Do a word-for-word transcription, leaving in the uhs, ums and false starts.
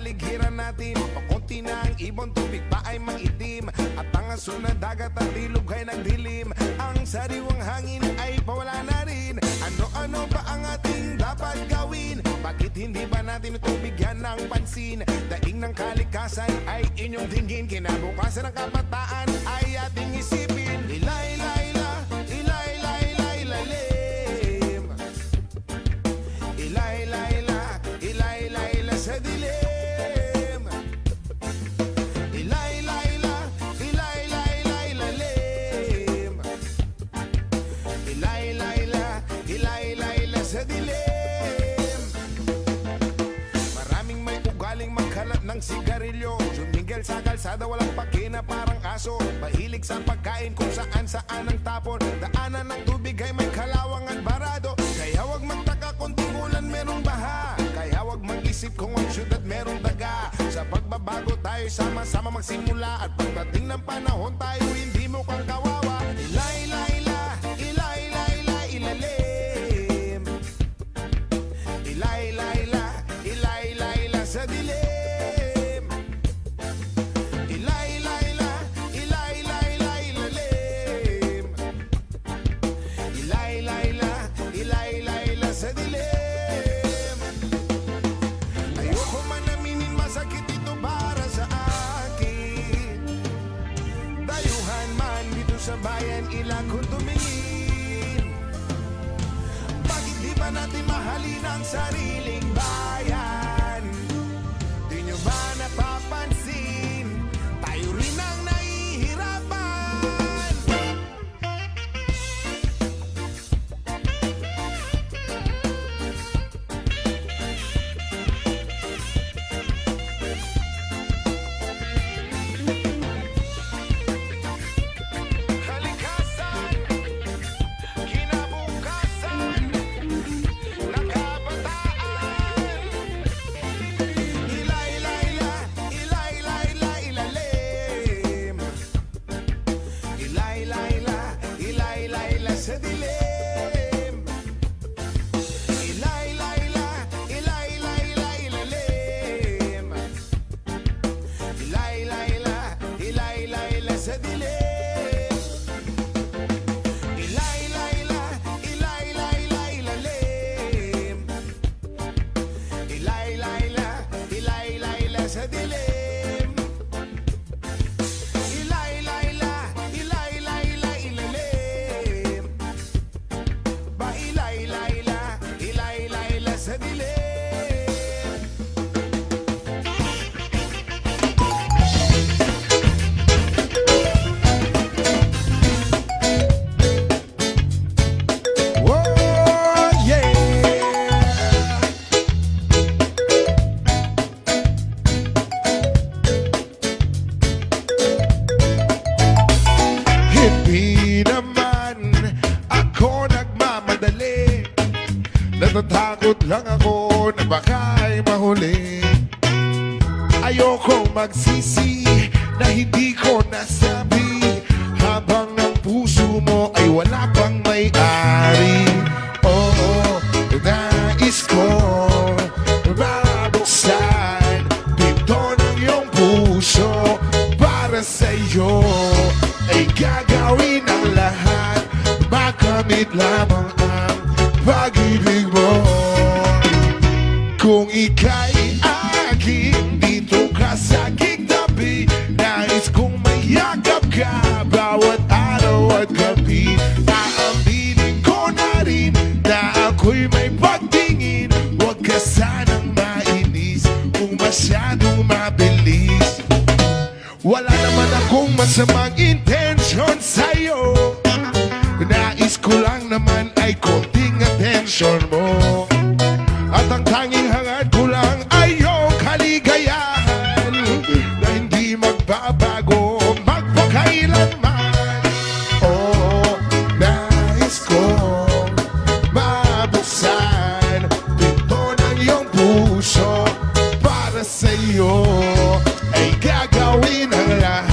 kapaligiran natin. Pakunti na ang ibon, tubig pa ay maitim, at ang aso na dagat at ilog ay nagdilim. Ang sariwang hangin ay pawala na rin. Ano-ano ba ang ating dapat gawin? Bakit hindi ba natin ito bigyan ng pansin? Daing ng kalikasan ay inyong tingin, kinabukasan ng kabataan ay ating isipin. Ilay, ilay, ilay, ilay, ilay, ilalim. Ilay, ilay, ilay, ilay, ilay sa dilim. Ilay, ilay, ilay, ilay, ilay, ilalim. Ilay, ilay, ilay, ilay, ilay sa dilim. Maraming may ugaling magkalat ng sigarilyo, sumingil sa kalsada walang pakina parang aso. Mahilig sa pagkain kung saan saan ang tapon. Daanan ng tubig ay may kalawang at barado. Kaya wag magtaka kung tingulan merong baha. Kaya wag mag-isip kung ang syudad merong daga. Sa pagbabago tayo sama-sama magsimula, at pagdating ng panahon tayo hindi mo kang kawawa. Ilay, ilay, ilay, ilay, ilay, ilalim. Ilay, ilay, ilay, ilay, ilay sa dilim. Ilay, ilay, ilay, ilay, ilay, ilalim. Ilay, ilay, ilay, ilay, ilay sa dilim. Ayoko man aminin, masakit ito para sa akin. Dayuhan man dito sa bayan, ilang kung tumingin. Bakit di ba natin mahalin ang sariling bayan? Di nyo ba napapansin? Tayo rin ang nahihirapan. Kalikasan, kinabukasan ng kabataan. Ilay, ilay, ilay, ilay, ilay, ilalim. Ilay, ilay, ilay, ilay, ilay sa dilim. Ilay, ilay, ilay, ilay, ilay, ilalim. Ilay, ilay, ilay, ilay, ilay sa dilim. Ilay, ilay, ilay, ilay, ilay, ilalim. Ilay, ilay, ilay, ilay, ilay sa dilim. Ilay, ilay, ilay, ilay, ilay, ilalim. Ba ilay, ilay, ilay, ilay, ilay sa dilim. Whoa, yeah. Hindi naman ako nagmamadali, natatakot lang ako na baka'y mahuli. Ayokong magsisi na hindi ko nasabi, habang ang puso mo ay wala pang may-ari. Oo, nais ko mabuksan pinto ng iyong puso. Para sa'yo ay gagawin ang lahat, makamit lamang ang pag-ibig mo. Kung ika'y aking, dito ka sa aking tabi. Nais kong mayakap ka bawat araw at gabi. Aaminin ko na rin na ako'y may pagtingin. Huwag ka sanang mainis kung masyadong mabilis. Wala naman akong masamang intensyon sa'yo. Nais ko lang naman ay konting atensyon mo. At ang tanging hangad ko lang ay iyong kaligayahan, na hindi magbabago magpakailanman. Oo, nais kong mabuksan pinto ng iyong puso. Para sa'yo ay gagawin ang lahat,